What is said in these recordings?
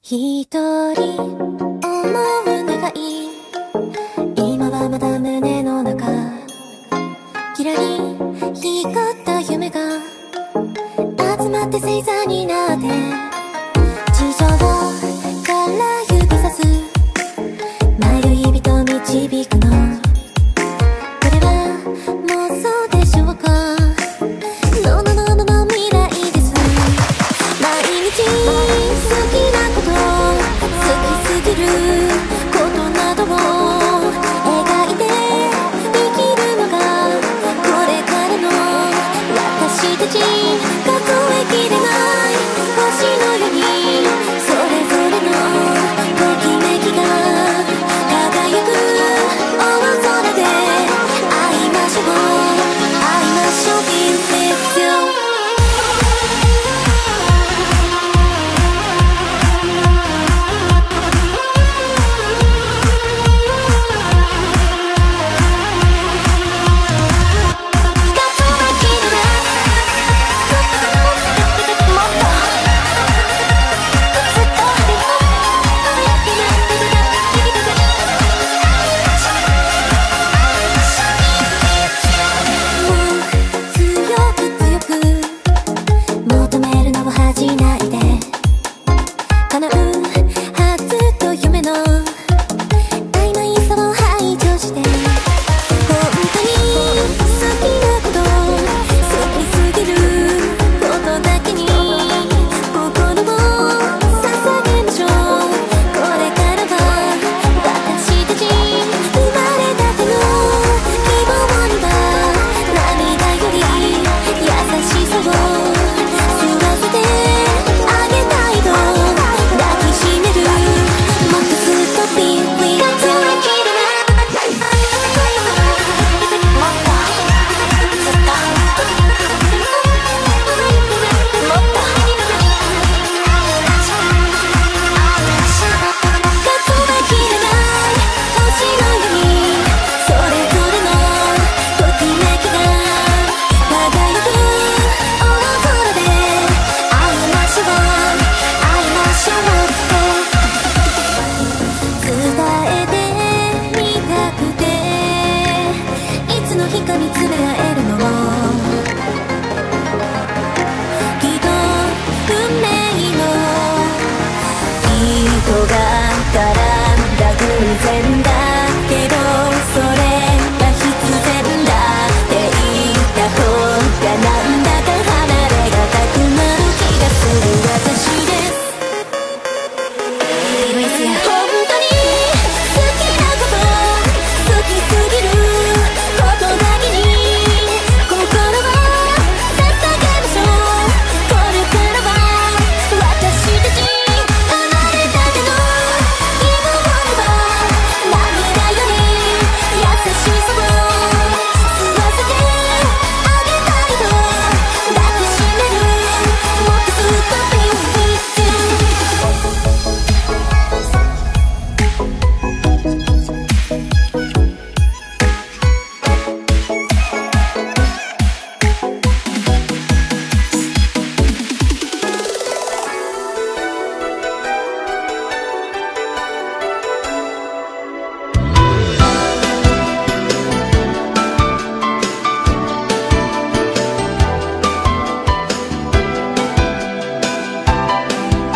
一人思う願い、今はまだ胸の中、キラリ光った夢が集まって星座になって、地上から指さす迷い人導くの、これは妄想でしょうか。ののののの未来です。毎日好きなこと、好きすぎることなどを描いて生きるのがこれからの私たち。数えきれない星のようにそれぞれのときめきが輝く大空で会いましょう、会いましょう。 Be with you。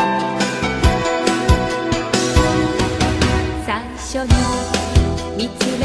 見つ